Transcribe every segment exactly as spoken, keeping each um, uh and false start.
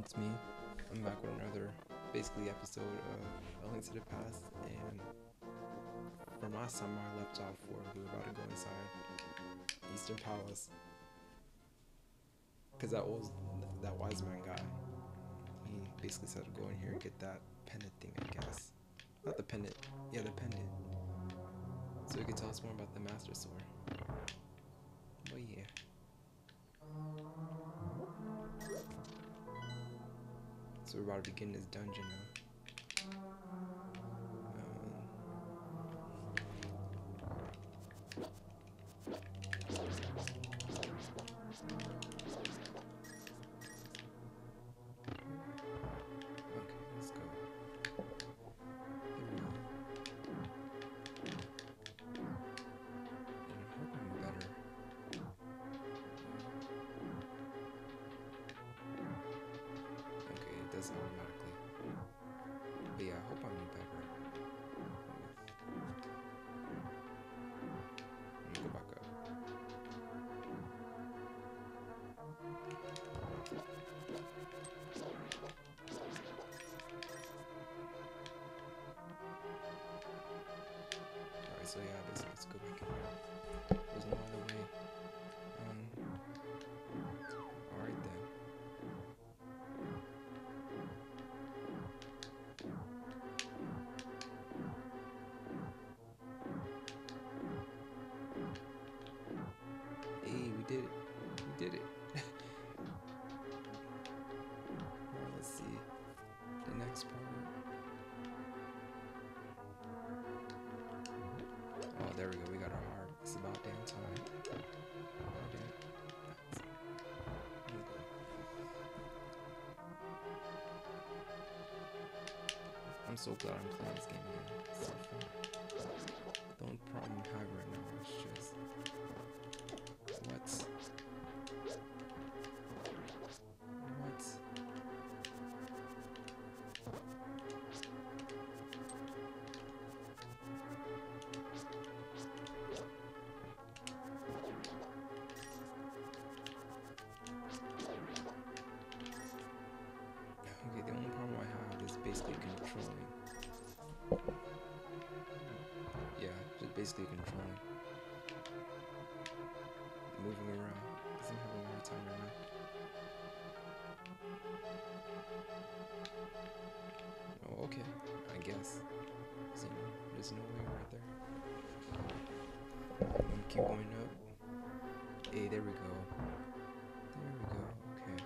it's me. I'm back with another, basically, episode of A Link to the Past, and from last time I left off where we were about to go inside Eastern Palace, because that was that wise man guy. He basically said to go in here and get that pendant thing, I guess. Not the pendant, yeah, the pendant. So he could tell us more about the Master Sword. But yeah. So we're about to begin this dungeon now. Automatically, but yeah, I hope I'm better. Let me go back up. Alright, so yeah, let's, let's go back in here. There's no other way. Um, alright then. Did it. We did it. Alright, let's see. The next part. Oh, there we go. We got our heart. It's about damn time. Oh, damn. I'm so glad I'm playing this game again. It's so fun. The only problem I have right now is just... What? What? Okay, the only problem I have is basically controlling. Yeah, just basically controlling. Moving around, because I'm having a hard time right now. Oh, okay, I guess. So, there's no way right there. I'm gonna keep going up. Hey, there we go. There we go, okay.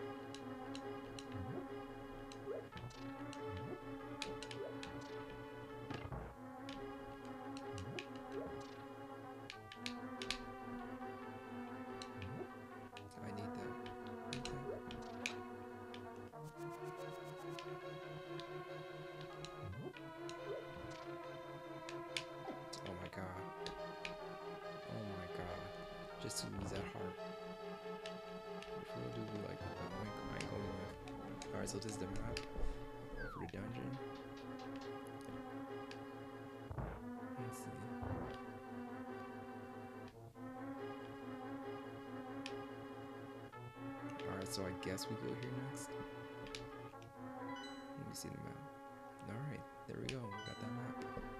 Just to lose that heart. If we'll do like that, I ain't going left. Alright, so this is the map for the dungeon. Let's see. Alright, so I guess we go here next. Let me see the map. Alright, there we go. We got that map.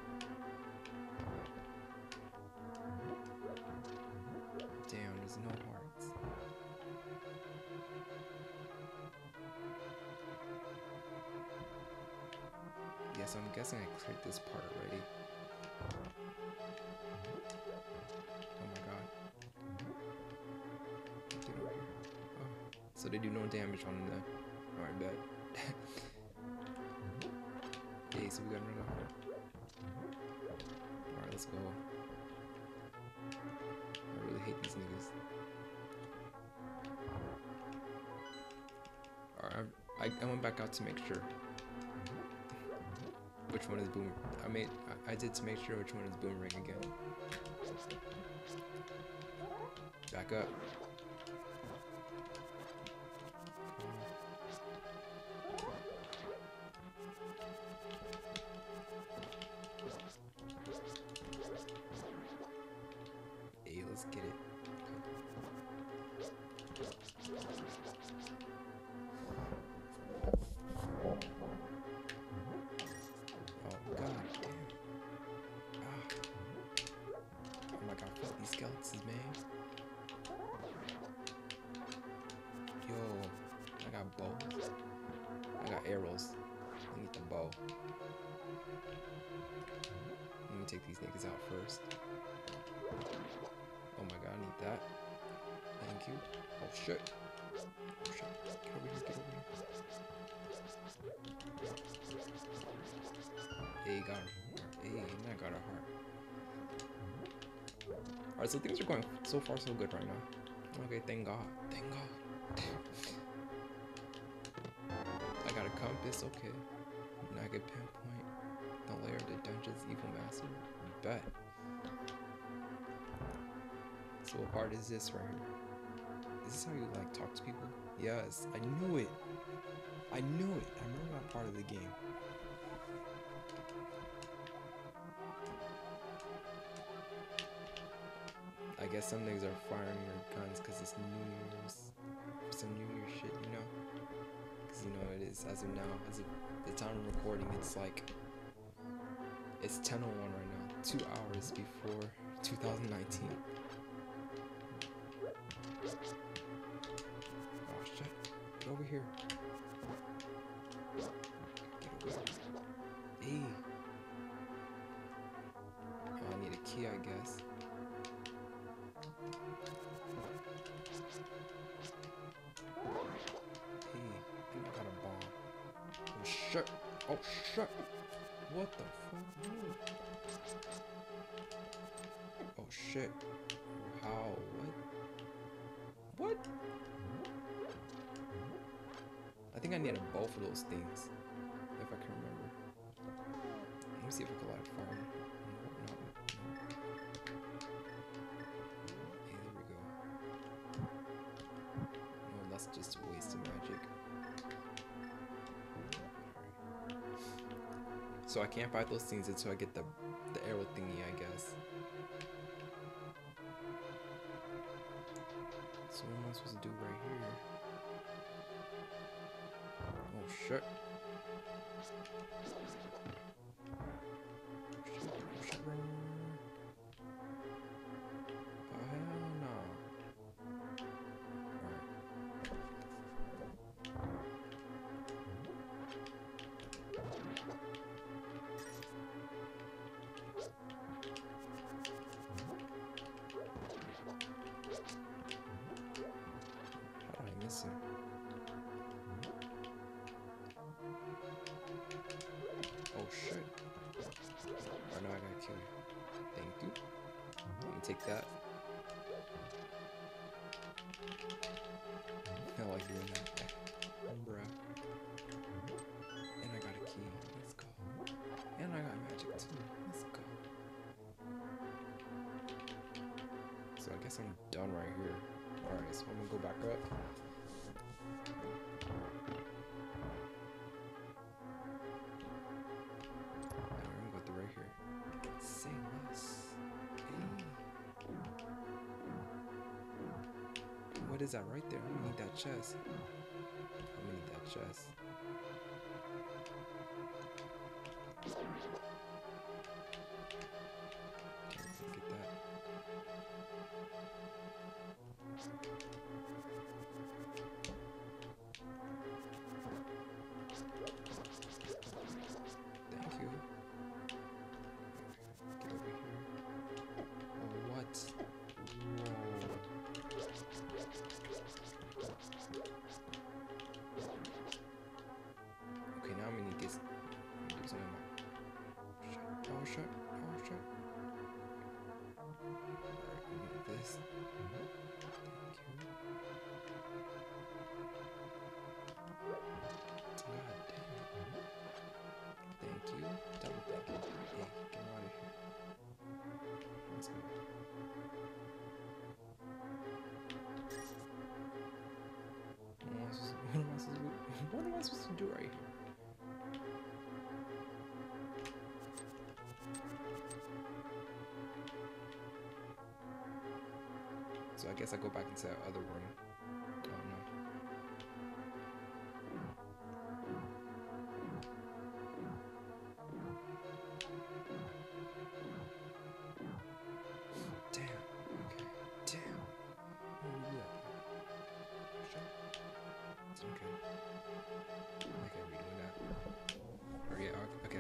Damn, there's no hearts. Yes, I'm guessing I cleared this part already. Oh my god. Get over here. Oh. So they do no damage on the... Alright, bet. Okay, so we got another heart. Alright, let's go. I really hate these niggas. Alright, I, I went back out to make sure which one is boom. I made I, I did to make sure which one is boomerang again. Back up. Hey, let's get it. arrows. I need the bow. Let me take these niggas out first. Oh my god, I need that. Thank you. Oh shit. Oh shit. Get over here, get over here. Hey, got her. Hey, and I got a heart. Alright, so things are going so far so good right now. Okay, thank God. Thank God. I got a compass, okay. Now I can pinpoint the layer of the dungeon's evil master. Bet. So what part is this right here? Is this how you like talk to people? Yes, I knew it. I knew it. I remember that part of the game. I guess some niggas are firing their guns because it's New Year's. Some New Year's shit, you know? Because you know it is, as of now, as of the time of recording, it's like, it's ten oh one right now, two hours before two thousand nineteen. Oh shit, get over here. Get over here. Hey. Oh, I need a key, I guess. Hey, I got a bomb. Oh shit. Oh shit. What the fuck? Oh shit. How? What? What? I think I need a bow for those things. If I can remember. Let me see if I can light fire. No, no, no. Hey, there we go. No, that's just a waste of magic. So I can't fight those things until I get the, the arrow thingy, I guess. So what am I supposed to do right here? Oh shit. Oh shit, run. Oh hell no. Alright. How did I miss him? Oh shit. Right now I gotta kill you. Thank you. Let me take that. I like doing that. Bruh. And I got a key. Let's go. And I got magic too. Let's go. So I guess I'm done right here. Alright, so I'm gonna go back up. I'm gonna go through right here. Say less. Hey. What is that right there? I'm gonna need that chest. I'm gonna need that chest. Get that. Thank you. Get over here. Oh, what? Whoa. Okay, now I'm gonna need this. I'm gonna do something about. Oh, shit. Oh, shit. Oh, shit. Alright, we need this. Thank you. God damn. Thank you. Double thank you. Hey, get out of here. Let's go. What am I supposed to, what am I supposed to do? What am I supposed to do right here? So I guess I go back into that other room. Oh no. Damn. Okay. Damn. Oh yeah. Shut. It's okay. I can't redo that.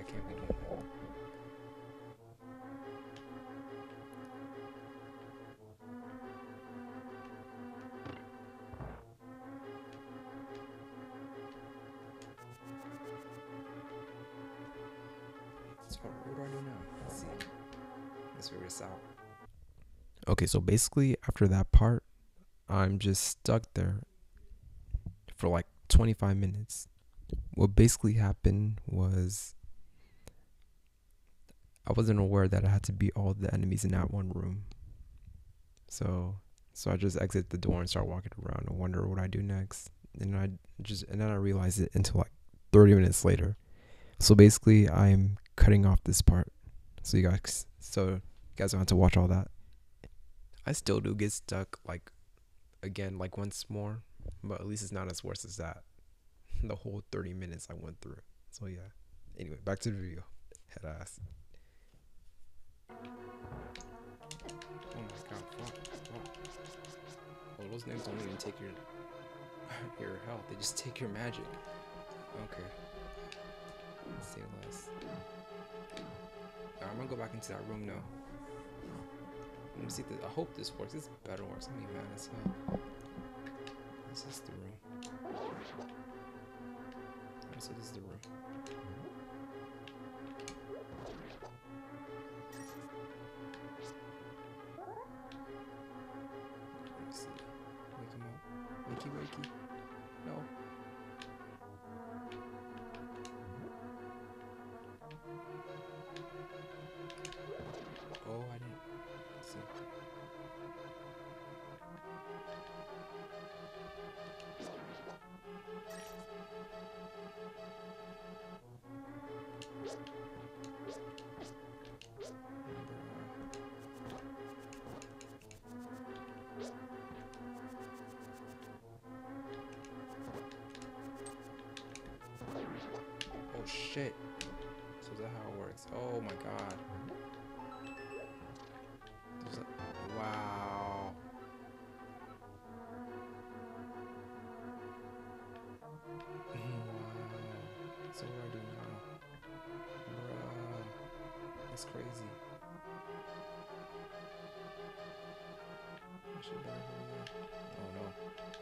can't be doing that? So what do I do now? Let's see. Let's figure this out. Okay, so basically after that part, I'm just stuck there for like twenty-five minutes. What basically happened was I wasn't aware that I had to beat all the enemies in that one room. So so I just exit the door and start walking around and wonder what I do next. And I just and then I realized it until like thirty minutes later. So basically I'm cutting off this part. So you guys so you guys don't have to watch all that. I still do get stuck like again like once more, but at least it's not as worse as that. The whole thirty minutes I went through. So yeah. Anyway, back to the video. Head ass. Oh my god, fuck, fuck. Oh, those names don't even take your your health, they just take your magic. Okay. Let's say less. Right, I'm gonna go back into that room now. Let me see if this, I hope this works. This better works. I'm gonna be mad as hell. This is the room. Alright, so this is the room. Let me see. Wake him up. Wakey, wakey. No. Oh, I didn't. Let's see. Oh shit. So is that how it works? Oh my god. There's a, wow. Wow. So what do I do now? Bruh. That's crazy. I should better hurry up. Oh no.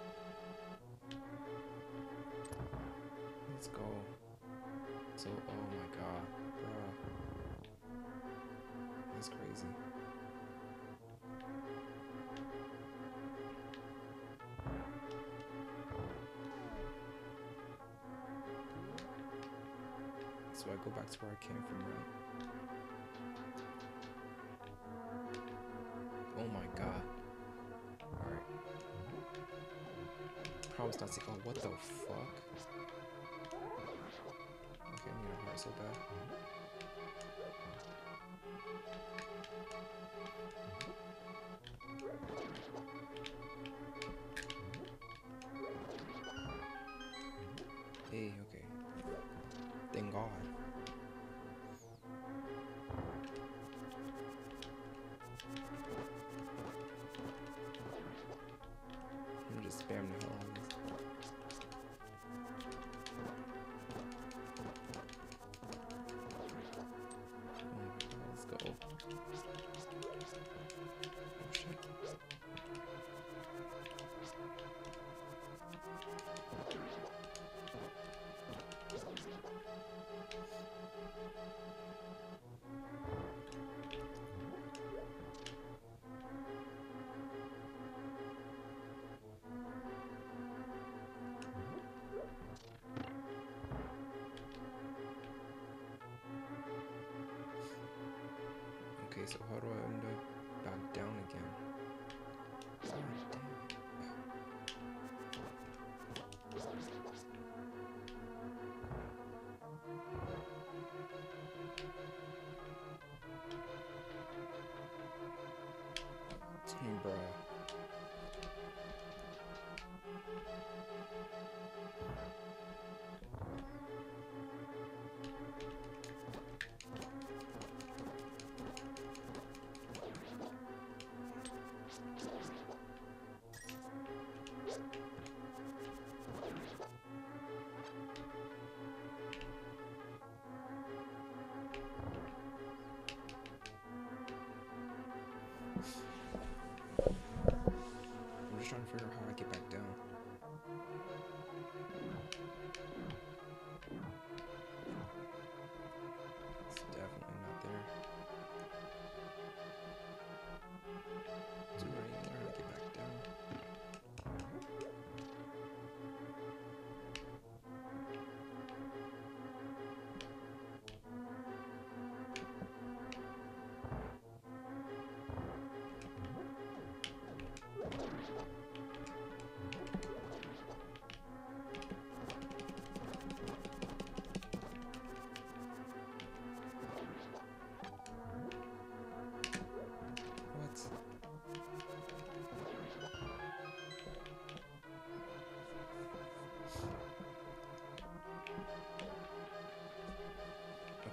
Let's go. So, oh my god, bruh. That's crazy. So I go back to where I came from, right? Oh my god. Alright. Promise not to. Oh, what the fuck? Okay, I'm gonna hurt so bad. Hey, okay. Thank God. I'm just spamming the hell out of this. Let's go. Oh shit. Okay, so how do I end up back down again? God damn. Damn, bruh.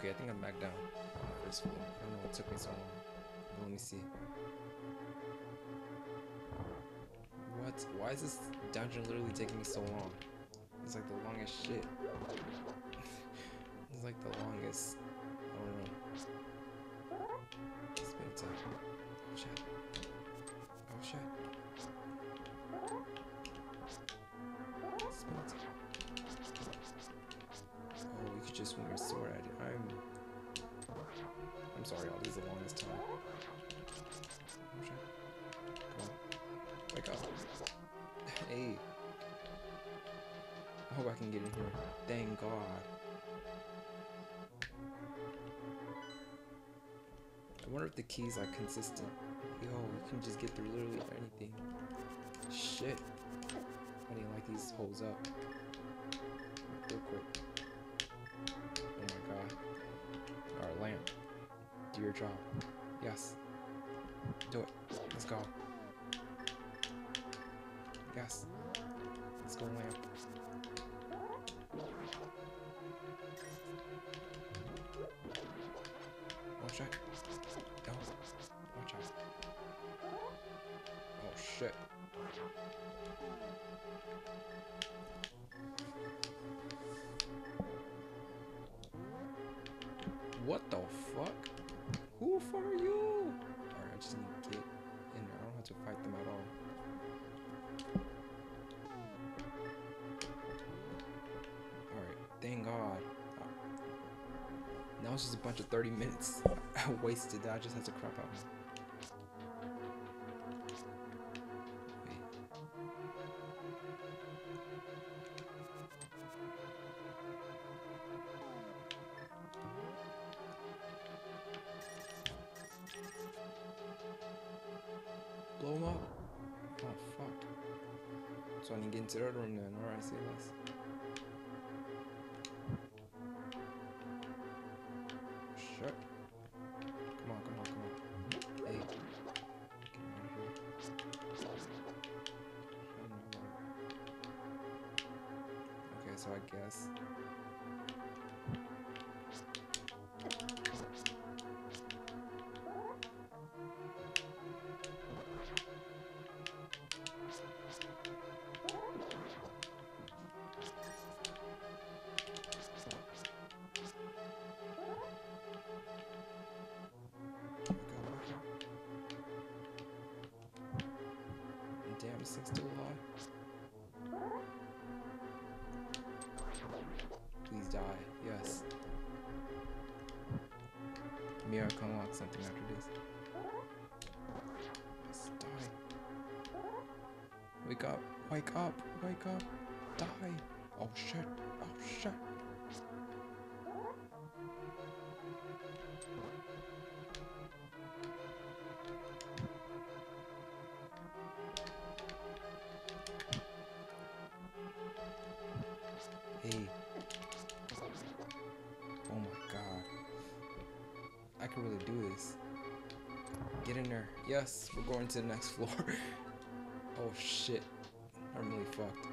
Okay, I think I'm back down on the first floor. I don't know what took me so long. But let me see. What? Why is this dungeon literally taking me so long? It's like the longest shit. It's like the longest. I don't know. Spin time. Oh shit. Oh shit. Spin time. Oh, you could just swing your sword at it. I'm. I'm sorry, y'all. This is the longest time. Oh shit. Come on. Wake up. Hey. I hope I can get in here. Thank God. I wonder if the keys are consistent. Yo, you can just get through literally anything. Shit. I need to light these holes up. Real quick. Oh my god. Alright, lamp. Do your job. Yes. Do it. Let's go. Yes. Let's go, lamp. Oh shit. No. Watch out. Oh shit. What the fuck? Who are you? Alright, I just need to get in there. I don't have to fight them at all. Alright, thank God. Now it's just a bunch of thirty minutes I wasted that I just had to crap out. Wait. Blow him up. Oh fuck. So I need to get into the other room then. Alright, see less. Shit. Come on, come on, come on. Hey. Get out of here. Okay, so I guess. Damn, this thing's still alive. Please die. Yes. Maybe I can unlock something after this. Yes, die. Wake up. Wake up. Wake up. Die. Oh shit. Oh shit. Hey. Oh my god. I can really do this. Get in there. Yes, we're going to the next floor. Oh shit. I'm really fucked.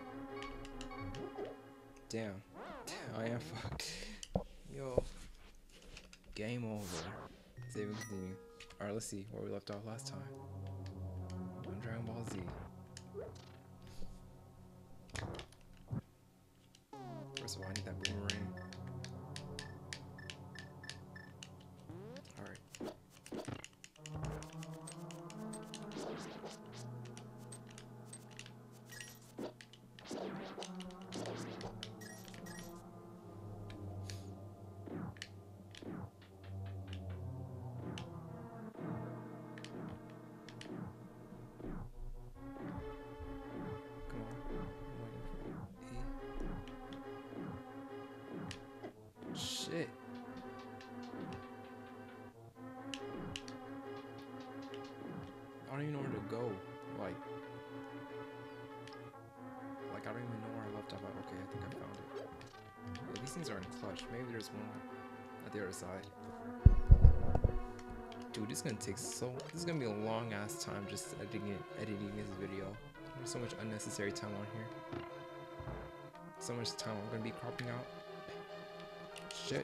Damn. I am fucked. Yo. Game over. Save and continue. Alright, let's see where we left off last time. On Dragon Ball Z. First of all, I need that boomerang. Alright. Shit. I don't even know where to go. Like, like I don't even know where I left off at. Okay, I think I found it. Yeah, these things are in clutch. Maybe there's one at the other side. Dude, this is gonna take so. This is gonna be a long ass time just editing it, editing this video. There's so much unnecessary time on here. So much time I'm gonna be cropping out. shit.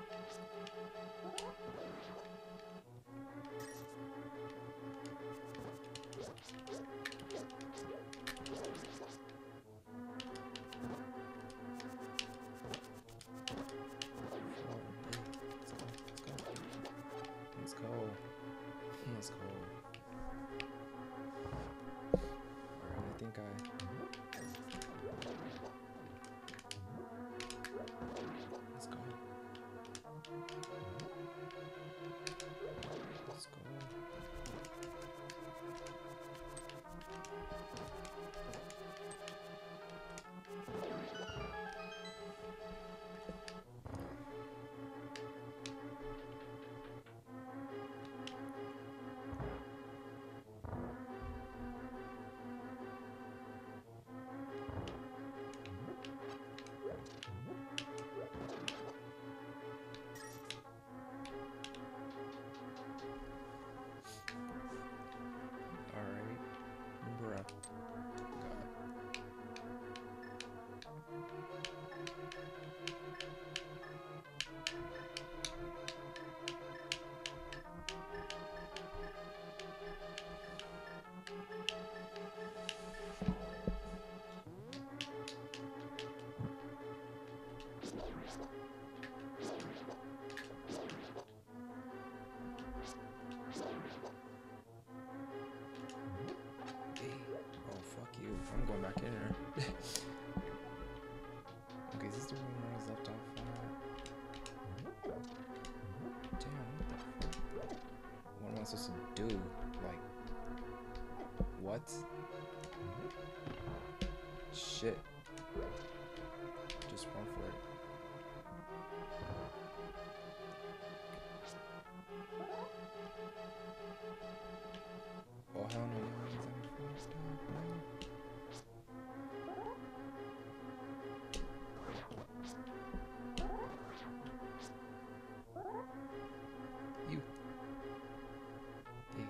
Let's go. Let's go. Alright, I think I... Let's go. Let's go. I'm going back in there. Okay, is this the room where I was left off? Uh, damn, what the fuck? What am I supposed to do? Like, what? Shit. Just run for it. Oh, hell no. You. Hey.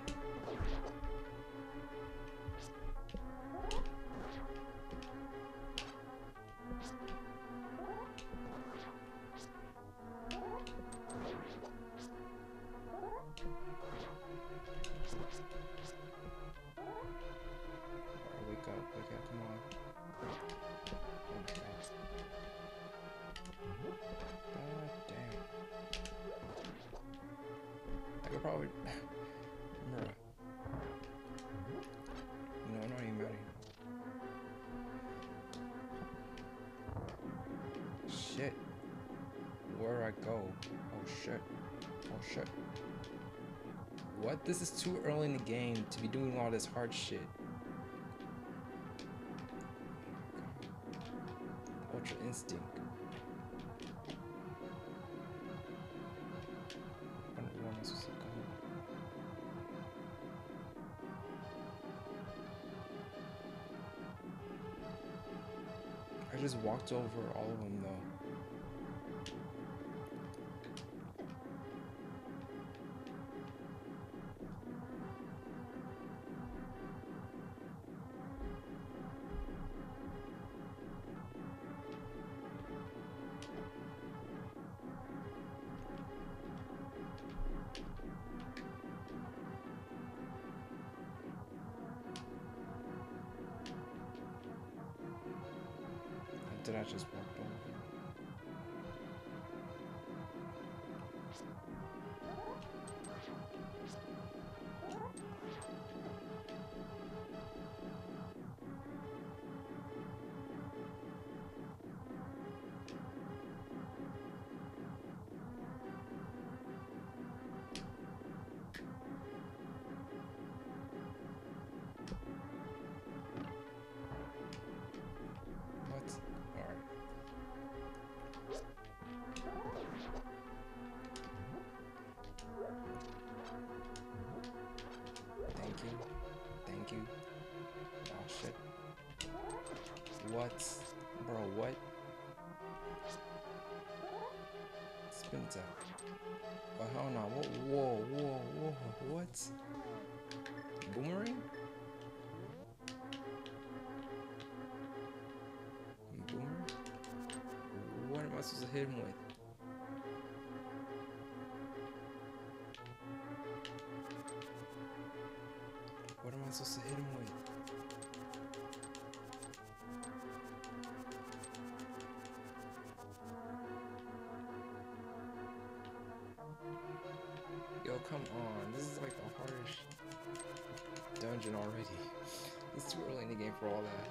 Wake up, wake up, come on. Oh my god. God damn. I could probably... Bruh. No, I'm not even mad at you. Shit. Where do I go? Oh shit. Oh shit. What? This is too early in the game to be doing all this hard shit. Ultra instinct. I don't know where I'm supposed to go. I just walked over all of them though. Did I just walk over? Thank you. Oh shit. What? Bro, what? Spin attack. Oh hell no. Whoa, whoa, whoa, whoa. What? Boomerang? Boomerang? What am I supposed to hit him with? supposed to hit him with? Yo, come on. This is like the hardest dungeon already. It's too early in the game for all that.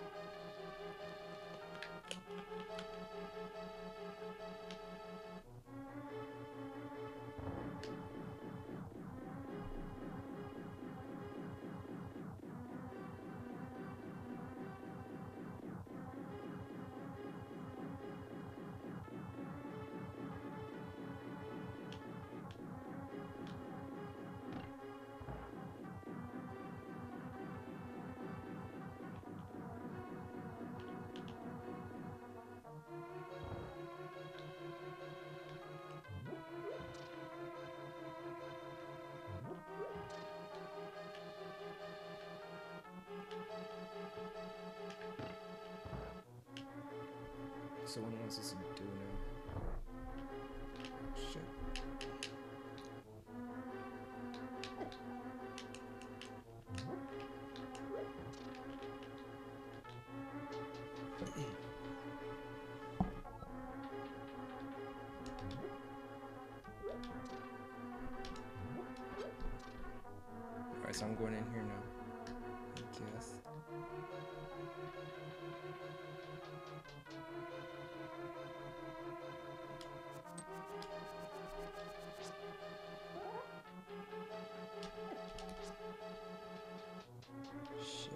So what am I supposed to do now? Shit. Alright, so I'm going in here now. I guess. Shit.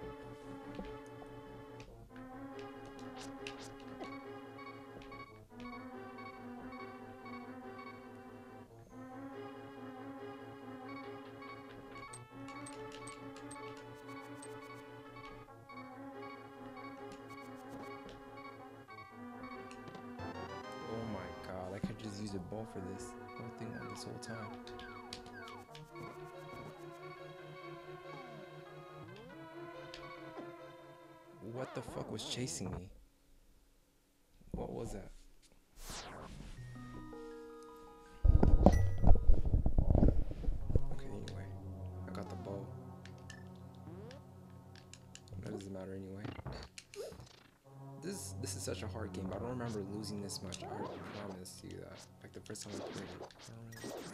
Oh my god, I could just use a ball for this whole thing on this whole time. What the fuck was chasing me? What was that? Okay, anyway. I got the bow. That doesn't matter anyway. This this is such a hard game. I don't remember losing this much. I promise you that. Like the first time I played it. I don't really...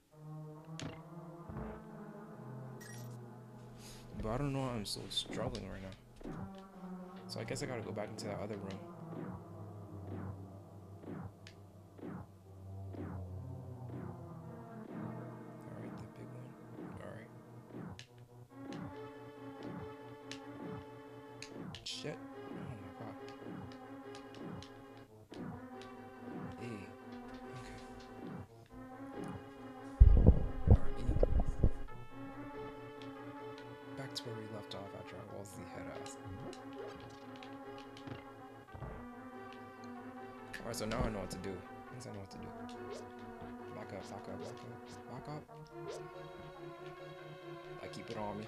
But I don't know why I'm so struggling right now. So I guess I gotta go back into that other room. Alright, the big one. Alright. Shit. Oh my god. Hey. Okay. Alright, anyways. Back to where we left off after I was the head ass. Alright, so now I know what to do. At least I know what to do. Back up, back up, back up, back up. I keep it on me.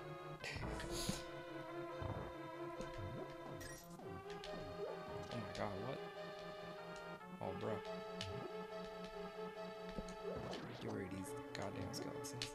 Oh my god, what? Oh, bro. Get rid of these goddamn skeletons.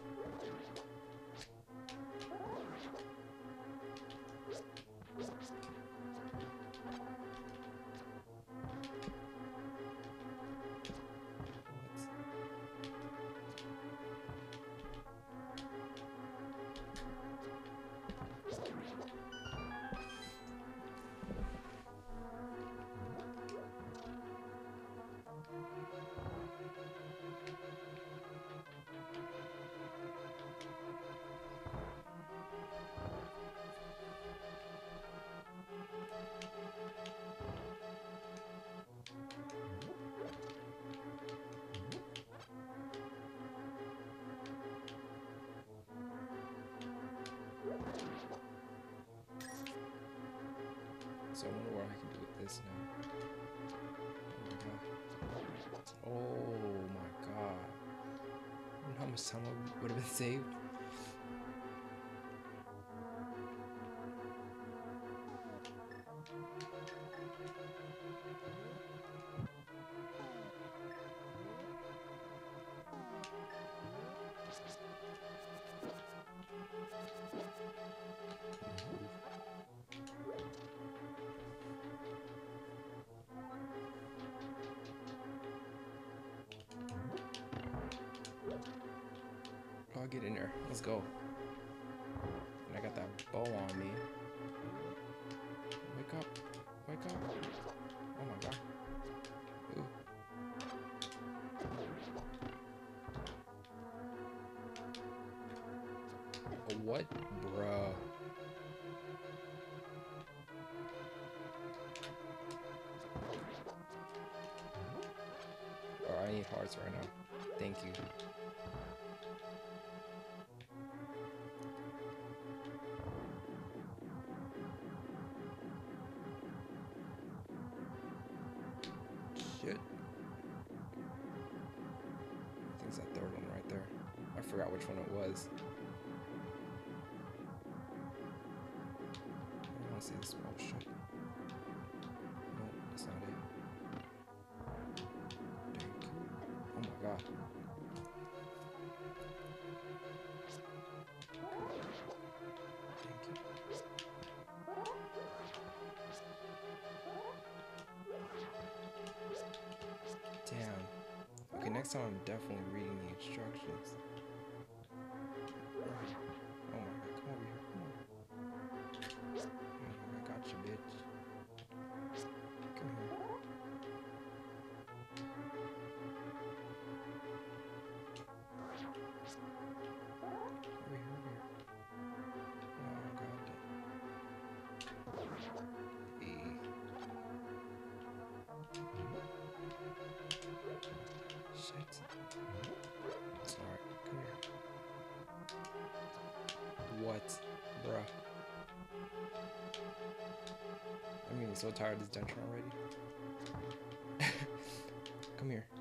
So I wonder what I can do with this now. Oh my god. I wonder how much time would have been saved. Oh, get in there. Let's go. And I got that bow on me. Wake up. Wake up. Oh my god. Ooh. What? Bruh. Oh, I need hearts right now. Thank you. Shit. I think it's that third one right there. I forgot which one it was. I want to see this. Oh shit. No, that's not it. Dang. Oh my god. Thank you. Damn. Okay, next time I'm definitely reading the instructions. Oh my god, come over here. Come on. Oh, I got you, bitch. Come here. Over here, over here. Oh god. E. Shit. It's alright. Come here. What? Bruh. I'm getting so tired of this dungeon already. Come here.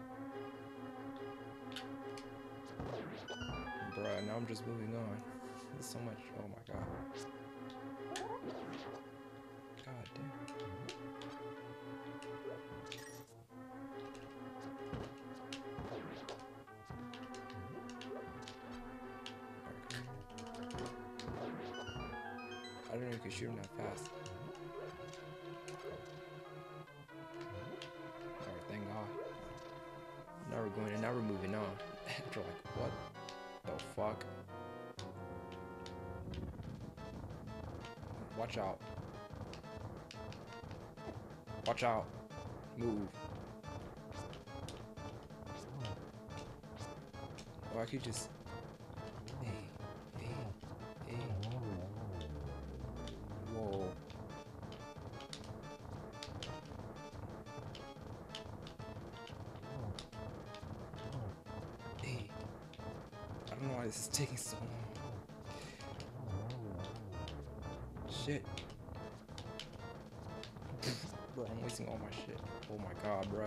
Bruh, now I'm just moving on. There's so much. Oh my god. God damn. I don't know if you can shoot him that fast. Alright, thank God. Now we're going and now we're moving on. After like, what the fuck? Watch out. Watch out. Move. Oh, I could just... Hey, hey, hey. Whoa. Hey. I don't know why this is taking so long. Shit. Bro, I'm wasting all my shit. Oh my god, bro.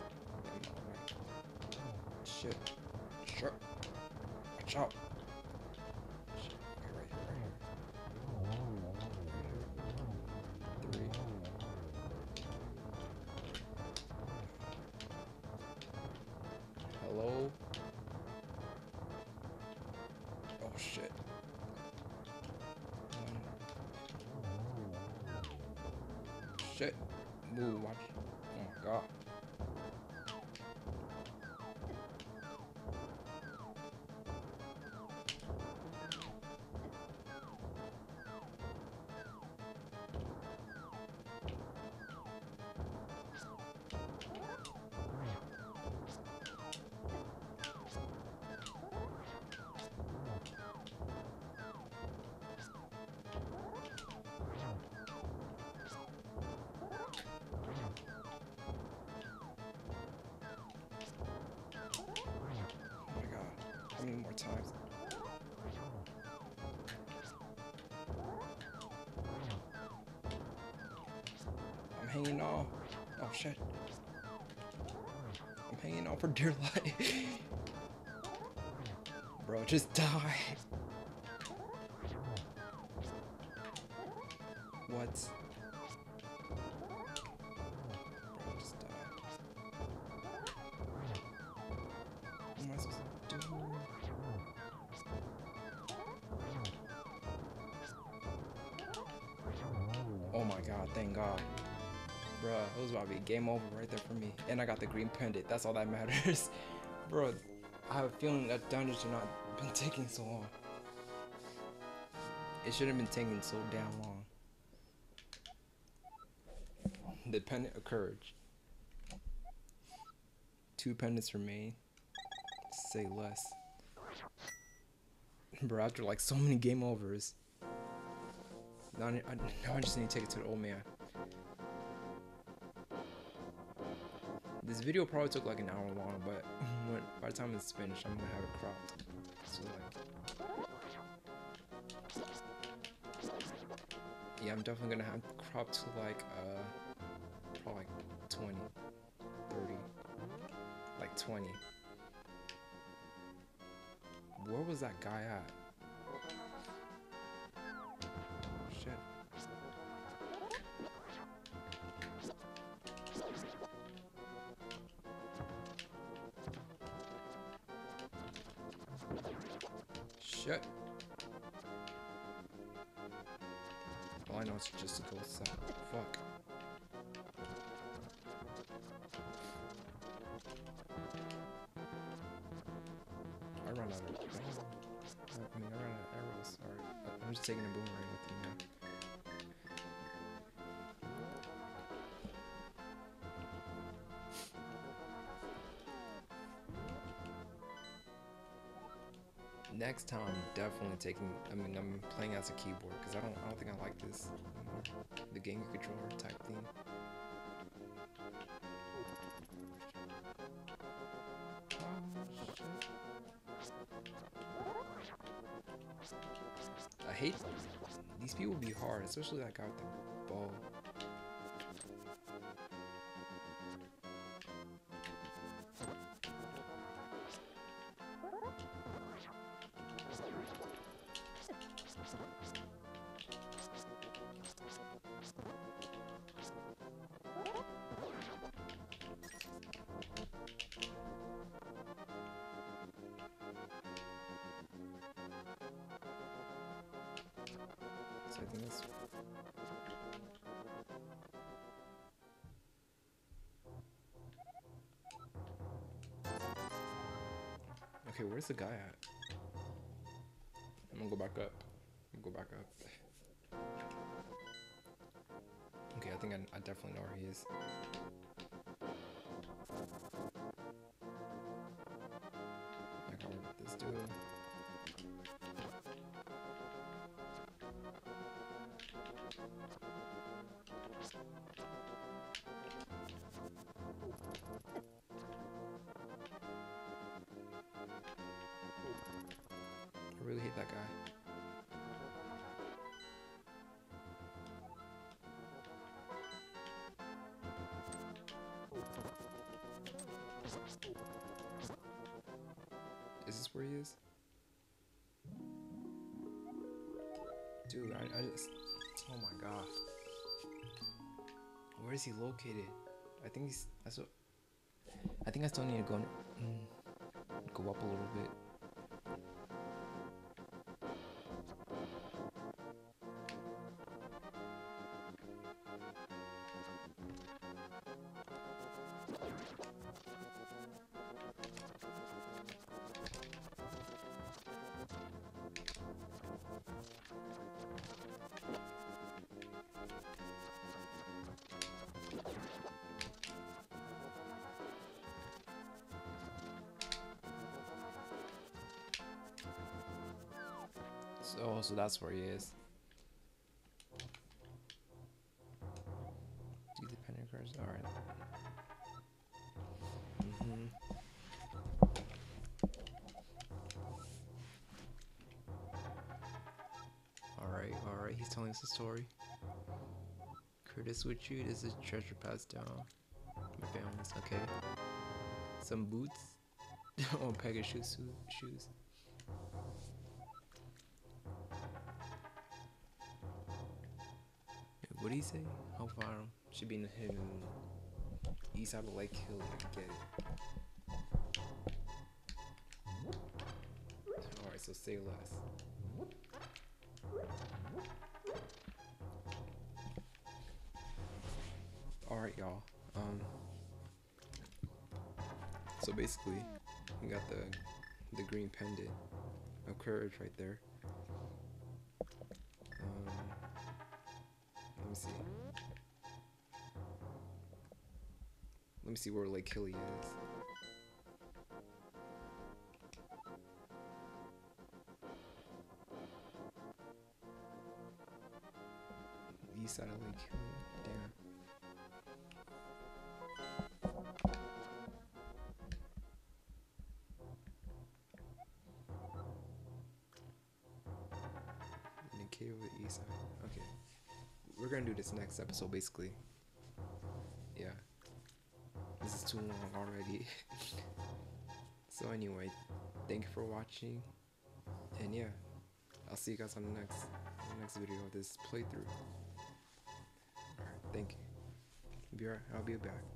Shit. Sure. Watch out. Shit. Okay, right here, right here. Three. Hello? Oh shit. Shit. Move, watch. Oh my god. How many more times? I'm hanging on. Oh shit. I'm hanging on for dear life. Bro, just die. What? Bro, just die. What am I supposed to do? Oh my god, thank God. Bruh, it was about to be game over right there for me. And I got the green pendant. That's all that matters. Bro, I have a feeling that dungeon should not have been taking so long. It shouldn't have been taking so damn long. The pendant of courage. Two pendants remain. Say less. Bro, after like so many game overs. Now I, now I just need to take it to the old man. This video probably took like an hour long, but when, by the time it's finished, I'm gonna have it cropped. So like, yeah, I'm definitely gonna have it cropped to like, uh, probably like twenty, thirty, like twenty. Where was that guy at? Shit. Shit. All I know is just a ghost set. Fuck. I run out of arrows. I mean, I run out of arrows. Alright. I'm just taking a boomerang with me now. Next time, I'm definitely taking. I mean, I'm playing as a keyboard because I don't. I don't think I like this anymore. The game controller type thing. I hate these people. Be hard, especially that guy with the bow. So I think that's okay. Where's the guy at? I'm gonna go back up. I'm gonna go back up. Okay, I think I, I definitely know where he is. I gotta work with this dude. I really hate that guy. Is this where he is? Dude, I, I just... Oh my god. Where is he located? I think he's... I, still, I think I still need to go... Mm, go up a little bit. So, so that's where he is. Do the pendant cards. All right. Mhm. All right, all right. He's telling us a story. Curtis with you. This is treasure passed down. My family's okay. Some boots. Or Pegasus shoes. What did he say? How far? Should be in the hidden east side of Lake Hill to get it. Alright, so say less. Alright, y'all. Um. So basically, We got the the green pendant of courage right there. Um, let me see. Let me see where Lake Hilly is. East side of Lake Hilly. Damn. In the cave of the east side. Okay. We're gonna do this next episode basically. Yeah. This is too long already. So anyway, thank you for watching. And yeah, I'll see you guys on the next on the next video of this playthrough. Alright, thank you. Be right, I'll be back.